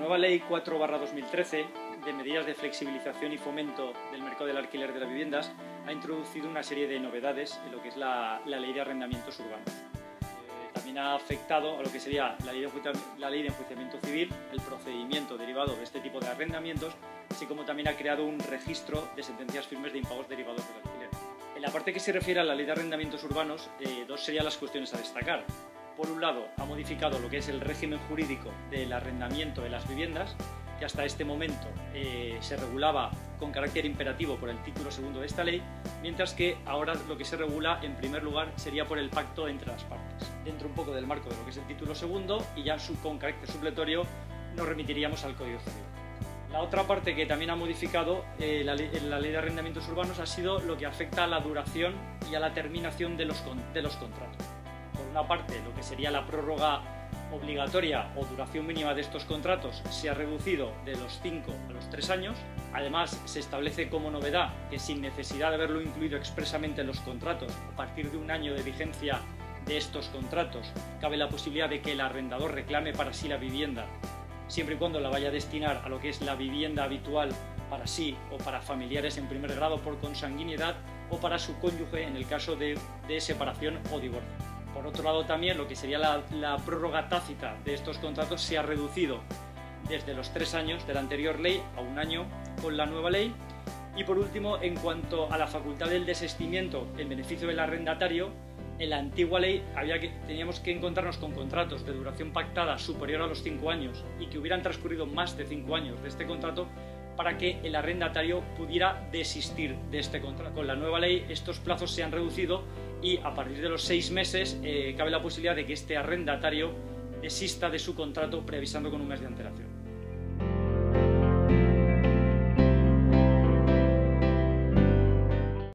nueva Ley 4/2013 de medidas de flexibilización y fomento del mercado del alquiler de las viviendas ha introducido una serie de novedades en lo que es la Ley de Arrendamientos Urbanos. También ha afectado a lo que sería la ley de enjuiciamiento civil, el procedimiento derivado de este tipo de arrendamientos, así como también ha creado un registro de sentencias firmes de impagos derivados del alquiler. En la parte que se refiere a la Ley de Arrendamientos Urbanos, dos serían las cuestiones a destacar. Por un lado, ha modificado lo que es el régimen jurídico del arrendamiento de las viviendas, que hasta este momento se regulaba con carácter imperativo por el título segundo de esta ley, mientras que ahora lo que se regula en primer lugar sería por el pacto entre las partes. Dentro un poco del marco de lo que es el título segundo y ya con carácter supletorio nos remitiríamos al Código Civil. La otra parte que también ha modificado la ley de arrendamientos urbanos ha sido lo que afecta a la duración y a la terminación de los contratos. Por una parte, lo que sería la prórroga obligatoria o duración mínima de estos contratos se ha reducido de los 5 a los 3 años. Además, se establece como novedad que sin necesidad de haberlo incluido expresamente en los contratos, a partir de un año de vigencia de estos contratos, cabe la posibilidad de que el arrendador reclame para sí la vivienda, siempre y cuando la vaya a destinar a lo que es la vivienda habitual para sí o para familiares en primer grado por consanguinidad o para su cónyuge en el caso de separación o divorcio. Por otro lado, también lo que sería la prórroga tácita de estos contratos se ha reducido desde los 3 años de la anterior ley a 1 año con la nueva ley. Y por último, en cuanto a la facultad del desistimiento en beneficio del arrendatario, en la antigua ley teníamos que encontrarnos con contratos de duración pactada superior a los 5 años y que hubieran transcurrido más de 5 años de este contrato para que el arrendatario pudiera desistir de este contrato. Con la nueva ley estos plazos se han reducido y a partir de los 6 meses cabe la posibilidad de que este arrendatario desista de su contrato preavisando con un mes de antelación.